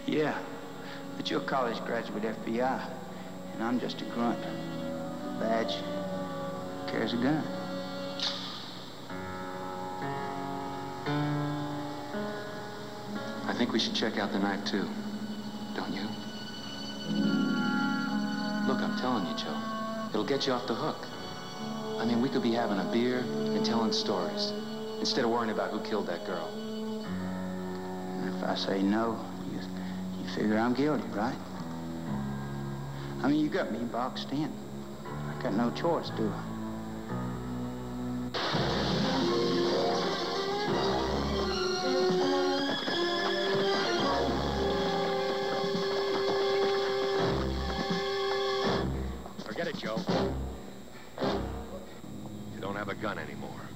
Yeah, but you're a college graduate FBI, and I'm just a grunt. Badge, carries a gun. I think we should check out the knife, too. Don't you? Look, I'm telling you, Joe. It'll get you off the hook. I mean, we could be having a beer and telling stories instead of worrying about who killed that girl. And if I say no, you figure I'm guilty, right? I mean, you got me boxed in. I got no choice, do I? Forget it, Joe. You don't have a gun anymore.